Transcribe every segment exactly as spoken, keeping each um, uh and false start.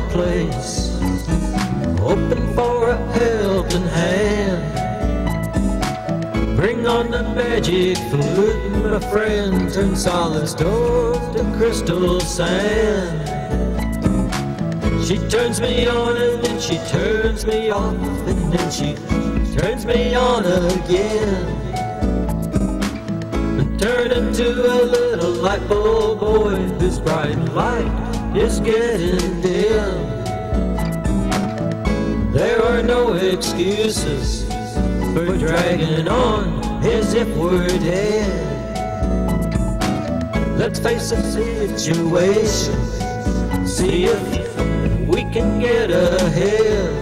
place, hoping for a helping hand. Bring on the magic flute, my friend, turn solid stone to crystal sand. She turns me on and then she turns me off, and then she turns me on again. And turn into a little light bulb boy whose bright light is getting dim. There are no excuses for dragging on as if we're dead. Let's face the situation, see if we can get ahead.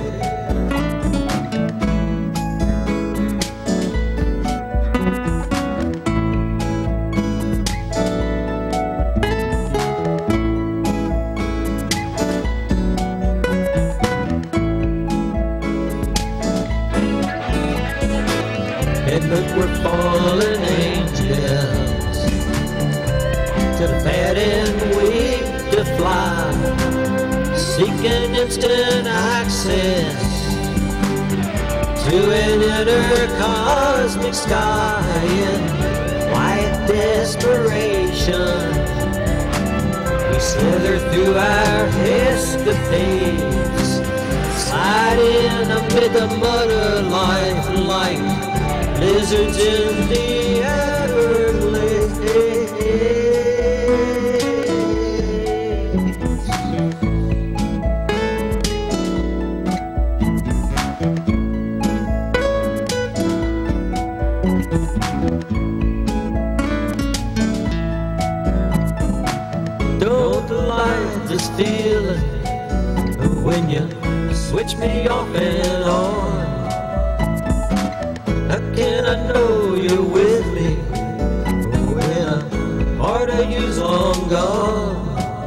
And look, we're fallen angels, to the fat and weak to fly, seeking instant access to an inner cosmic sky in quiet desperation. We slither through our escapades, sliding amid the mud of life like lizards in the Everglades. Don't like this feeling when you switch me off and on. How can I know you're with me when a part of you's long gone?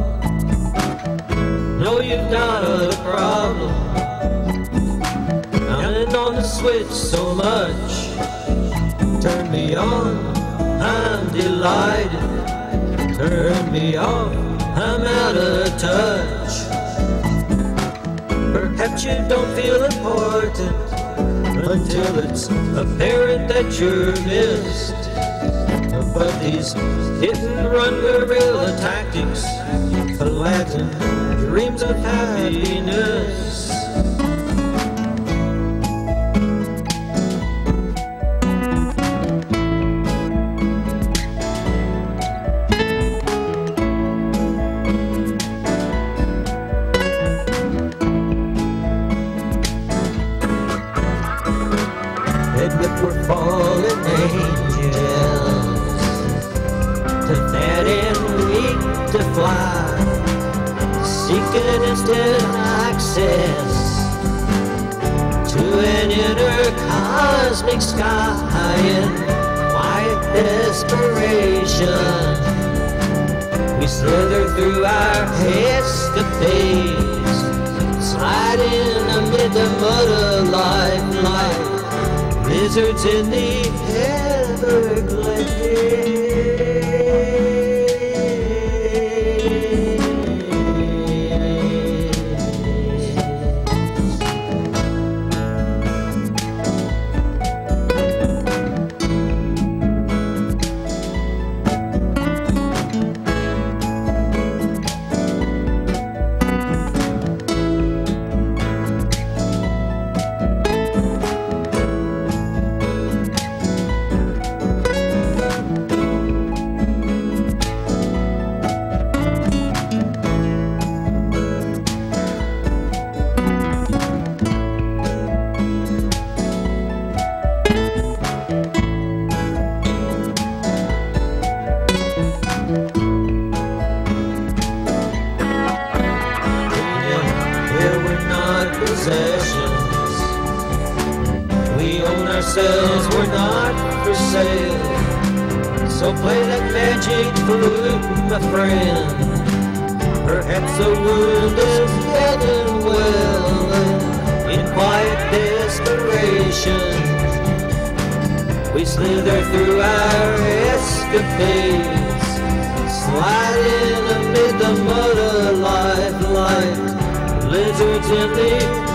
Know you've got a problem, pounding on the switch so much. Turn me on, I'm delighted. Turn me off, I'm out of touch. Perhaps you don't feel important until it's apparent that you're missed. But these hit-and-run guerrilla tactics flatten dreams of happiness. And if we're fallen angels, to fat and weak to fly, seeking instant access to an inner cosmic sky in quiet desperation. We slither through our escapades, sliding amid the mud of life like lizards in the Everglades. Possessions. We own ourselves, we're not for sale. So play that magic flute, my friend. Perhaps the wound is healing well. In quiet desperation, we slither through our escapades, sliding amid the mud of life like in the